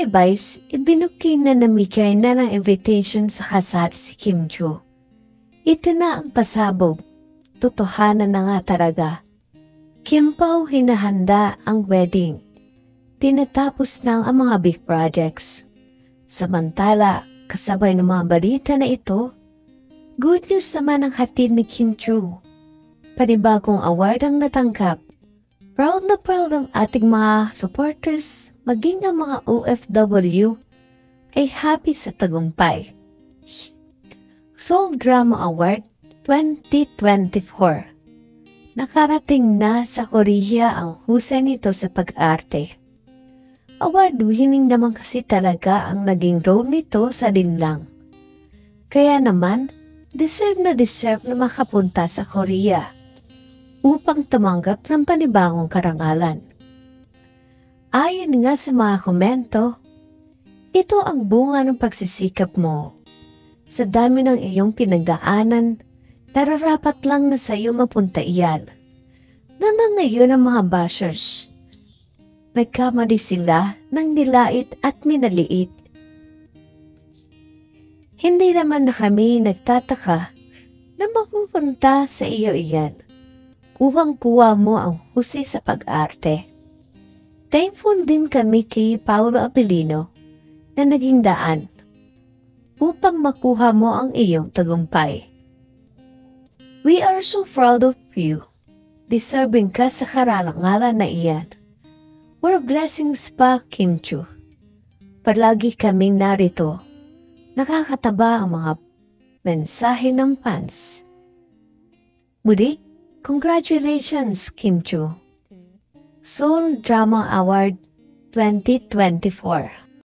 ni Vice, ibinuking na namigay na ng invitation sa kasal si Kim Chu. Ito na ang pasabog. Totohanan na nga talaga. Kim Pao hinahanda ang wedding. Tinatapos na ang mga big projects. Samantala, kasabay ng mga balita na ito, good news naman ang hatid ni Kim Chu. Panibagong award ang natanggap. Proud na proud ang ating mga supporters, maging ang mga OFW ay happy sa tagumpay. Seoul Drama Award 2024. Nakarating na sa Korea ang husay nito sa pag-arte. Award-winning naman kasi talaga ang naging role nito sa linlang. Kaya naman, deserve na makapunta sa Korea upang tumanggap ng panibagong karangalan. Ayon nga sa mga komento, ito ang bunga ng pagsisikap mo. Sa dami ng iyong pinagdaanan, nararapat lang na sa iyo mapunta iyan. Nangangayon ang mga bashers. Nagkamali sila ng nilait at minaliit. Hindi naman na kami nagtataka na mapupunta sa iyo iyan. Kuwang-kuwa mo ang husay sa pag-arte. Thankful din kami kay Paolo Abilino na naging daan upang makuha mo ang iyong tagumpay. We are so proud of you. Deserving ka sa karangalan na iyan. More blessings pa, Kim Chu. Palagi kaming narito. Nakakataba ang mga mensahe ng fans. Muli, congratulations, Kim Chu. Seoul Drama Award 2024.